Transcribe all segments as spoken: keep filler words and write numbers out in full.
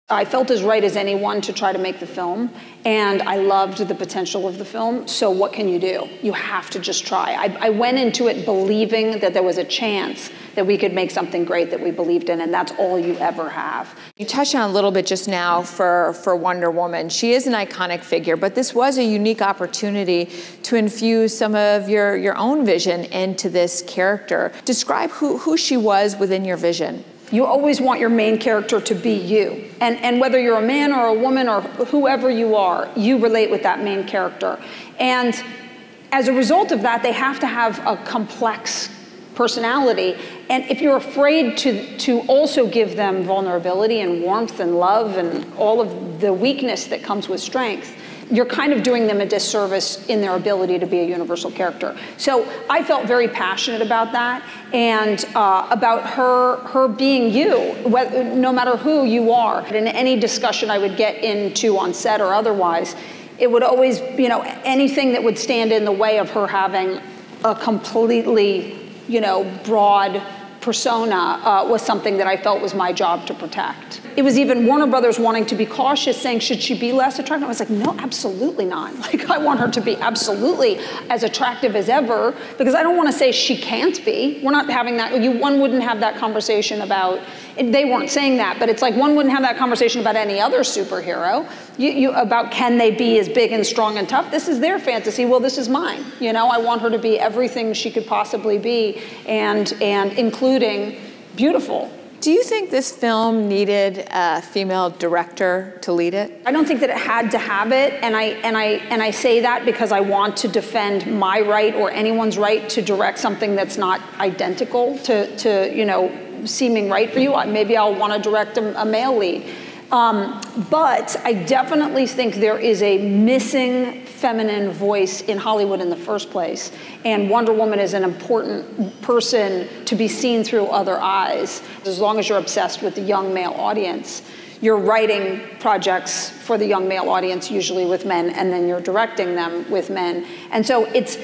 I felt as right as anyone to try to make the film, and I loved the potential of the film, so what can you do? You have to just try. I, I went into it believing that there was a chance that we could make something great that we believed in, and that's all you ever have. You touched on a little bit just now for, for Wonder Woman. She is an iconic figure, but this was a unique opportunity to infuse some of your, your own vision into this character. Describe who, who she was within your vision. You always want your main character to be you. And, and whether you're a man or a woman or whoever you are, you relate with that main character. And as a result of that, they have to have a complex personality. And if you're afraid to, to also give them vulnerability and warmth and love and all of the weakness that comes with strength, you're kind of doing them a disservice in their ability to be a universal character. So I felt very passionate about that, and uh, about her her being you, whether, no matter who you are. In any discussion I would get into on set or otherwise, it would always, you know, anything that would stand in the way of her having a completely, you know, broad persona uh, was something that I felt was my job to protect. It was even Warner Brothers wanting to be cautious, saying, should she be less attractive? I was like, no, absolutely not. Like, I want her to be absolutely as attractive as ever, because I don't want to say she can't be. We're not having that, you, one wouldn't have that conversation about, they weren't saying that, but it's like one wouldn't have that conversation about any other superhero, you, you, about can they be as big and strong and tough? This is their fantasy, well, this is mine. You know, I want her to be everything she could possibly be, and, and including beautiful. Do you think this film needed a female director to lead it? I don't think that it had to have it, and I and I and I say that because I want to defend my right or anyone's right to direct something that's not identical to to you know seeming right for you. Maybe I'll want to direct a, a male lead, um, but I definitely think there is a missing feminine voice in Hollywood in the first place, and Wonder Woman is an important person to be seen through other eyes. As long as you're obsessed with the young male audience, you're writing projects for the young male audience, usually with men, and then you're directing them with men. And so it's,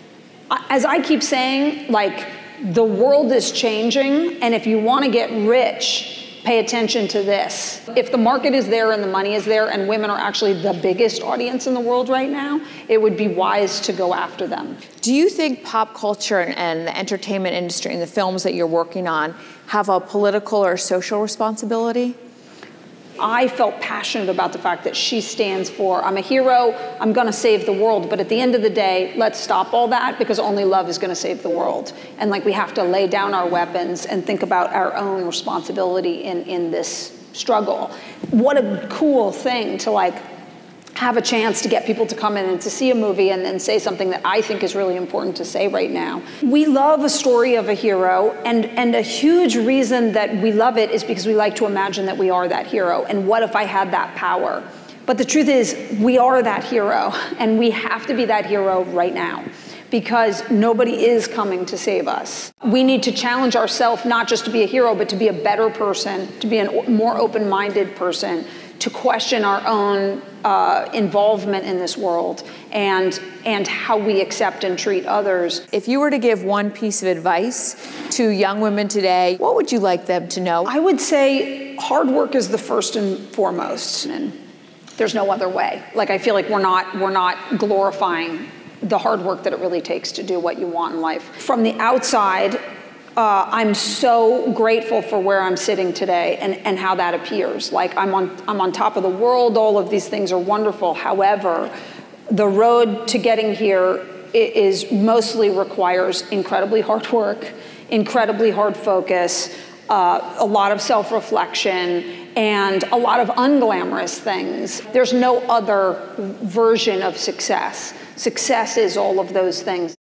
as I keep saying, like, the world is changing, and if you want to get rich, pay attention to this. If the market is there and the money is there and women are actually the biggest audience in the world right now, it would be wise to go after them. Do you think pop culture and the entertainment industry and the films that you're working on have a political or social responsibility? I felt passionate about the fact that she stands for, I'm a hero, I'm gonna save the world, but at the end of the day, let's stop all that, because only love is gonna save the world. And like, we have to lay down our weapons and think about our own responsibility in, in this struggle. What a cool thing to like, have a chance to get people to come in and to see a movie and then say something that I think is really important to say right now. We love a story of a hero, and, and a huge reason that we love it is because we like to imagine that we are that hero, and what if I had that power? But the truth is, we are that hero, and we have to be that hero right now, because nobody is coming to save us. We need to challenge ourselves not just to be a hero, but to be a better person, to be a more open-minded person, to question our own uh, involvement in this world and, and how we accept and treat others. If you were to give one piece of advice to young women today, what would you like them to know? I would say hard work is the first and foremost, and there's no other way. Like, I feel like we're not, we're not glorifying the hard work that it really takes to do what you want in life. From the outside, Uh, I'm so grateful for where I'm sitting today and, and how that appears. Like, I'm on, I'm on top of the world, all of these things are wonderful. However, the road to getting here is mostly requires incredibly hard work, incredibly hard focus, uh, a lot of self-reflection, and a lot of unglamorous things. There's no other version of success. Success is all of those things.